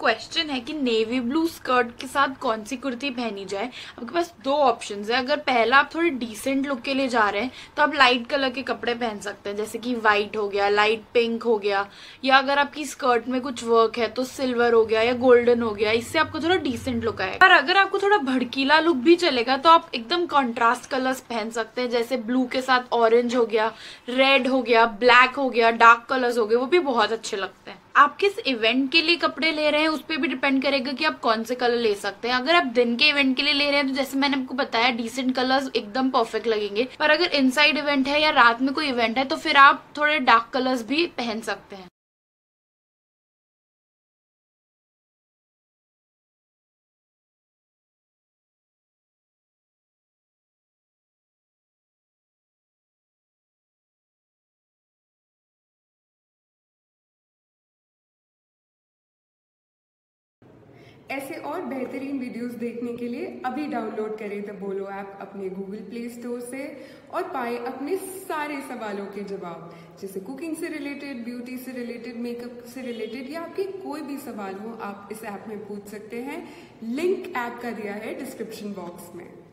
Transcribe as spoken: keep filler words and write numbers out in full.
Question है कि navy blue skirt के साथ कौन सी कुर्ती पहनी जाए। आपके पास दो ऑप्शंस है। अगर पहला आप थोड़े डिसेंट लुक के लिए जा रहे हैं तो आप लाइट कलर के कपड़े पहन सकते हैं, जैसे कि व्हाइट हो गया, लाइट पिंक हो गया, या अगर आपकी स्कर्ट में कुछ वर्क है तो सिल्वर हो गया या गोल्डन हो गया। इससे आपको थोड़ा डिसेंट लुक आएगा। पर अगर आपको थोड़ा भड़कीला लुक भी चलेगा तो आप एकदम कॉन्ट्रास्ट कलर्स पहन सकते हैं, जैसे ब्लू के साथ ऑरेंज हो गया, रेड हो गया, ब्लैक हो गया, डार्क कलर्स हो गए, वो भी बहुत अच्छे लगते हैं। आप किस इवेंट के लिए कपड़े ले रहे हैं उस पर भी डिपेंड करेगा कि आप कौन से कलर ले सकते हैं। अगर आप दिन के इवेंट के लिए ले रहे हैं तो जैसे मैंने आपको बताया डिसेंट कलर्स एकदम परफेक्ट लगेंगे। पर अगर इनसाइड इवेंट है या रात में कोई इवेंट है तो फिर आप थोड़े डार्क कलर्स भी पहन सकते हैं। ऐसे और बेहतरीन वीडियोस देखने के लिए अभी डाउनलोड करें द बोलो ऐप अपने गूगल प्ले स्टोर से और पाएं अपने सारे सवालों के जवाब, जैसे कुकिंग से रिलेटेड, ब्यूटी से रिलेटेड, मेकअप से रिलेटेड, या आपके कोई भी सवाल हो आप इस ऐप में पूछ सकते हैं। लिंक ऐप का दिया है डिस्क्रिप्शन बॉक्स में।